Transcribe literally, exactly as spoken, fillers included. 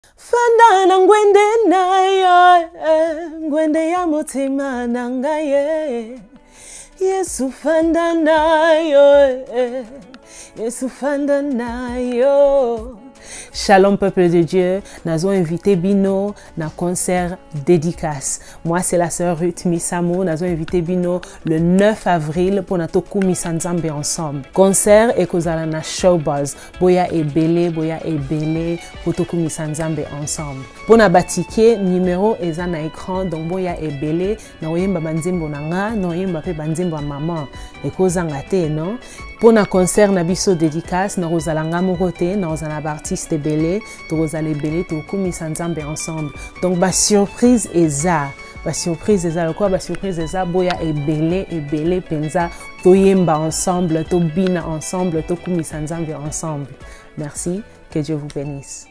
Fanda na ngwende na yo, ngwende ya mutima na ngaye. Yesu fanda na yo, Yesu fanda na yo. Shalom peuple de Dieu, nous avons invité Bino dans concert dédicace. Moi c'est la sœur Ruth Misamo, nous avons invité Bino le neuf avril pour notre Kumisanzambe ensemble. Concert et kozala na showbuzz, boya et belé, boya et belé pour to Kumisanzambe ensemble. Pour na batike numéro eza na écran donc boya et belé, na oyemba banzimbo na nga, na oyemba pe banzimbo ya maman. Et kozanga te non? Pour na concert na biso dédicace, na rozalanga morote, na rozana artiste belé, to rozale belé, to Kumisanzambe ensemble. Donc ba surprise eza, ba surprise eza le quoi, ba surprise eza boya et belé et belé penza, to yemba ensemble, to bina ensemble, to Kumisanzambe ensemble. Merci, que Dieu vous bénisse.